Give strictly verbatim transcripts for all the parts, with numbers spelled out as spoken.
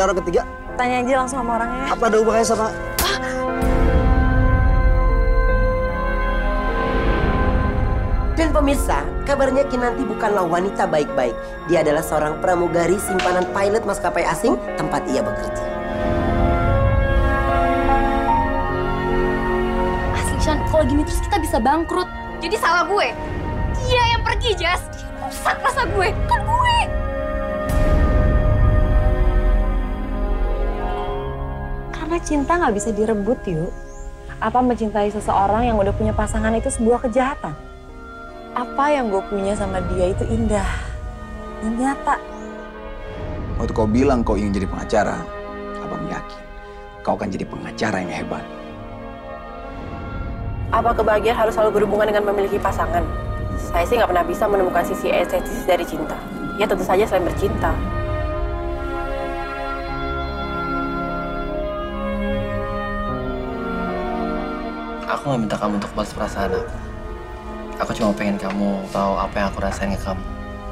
ada orang ketiga? Tanya aja langsung sama orangnya. Apa ada hubungannya sama... Ah. Dan pemirsa, kabarnya Kinanti bukanlah wanita baik-baik. Dia adalah seorang pramugari simpanan pilot maskapai asing tempat ia bekerja. Asli, Shan, kalau gini terus kita bisa bangkrut. Jadi salah gue. Dia yang pergi, Jas. Dia rusak rasa gue. Kan gue. Karena cinta nggak bisa direbut, yuk. Apa mencintai seseorang yang udah punya pasangan itu sebuah kejahatan? Apa yang gue punya sama dia itu indah dan nyata. Waktu kau bilang kau ingin jadi pengacara, abang yakin kau akan jadi pengacara yang hebat. Apa kebahagiaan harus selalu berhubungan dengan memiliki pasangan? Saya sih nggak pernah bisa menemukan sisi estetis dari cinta. Ya tentu saja selain bercinta. Aku nggak minta kamu untuk balas perasaan aku. Aku cuma pengen kamu tahu apa yang aku rasain ke kamu.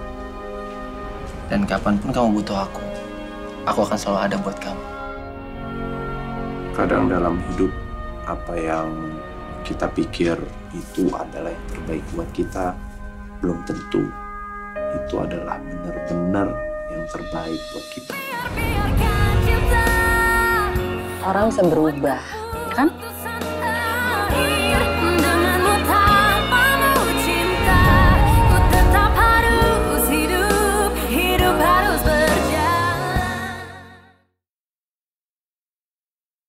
Dan kapanpun kamu butuh aku, aku akan selalu ada buat kamu. Kadang dalam hidup, apa yang kita pikir itu adalah yang terbaik buat kita, belum tentu itu adalah benar-benar yang terbaik buat kita. Orang bisa berubah, kan?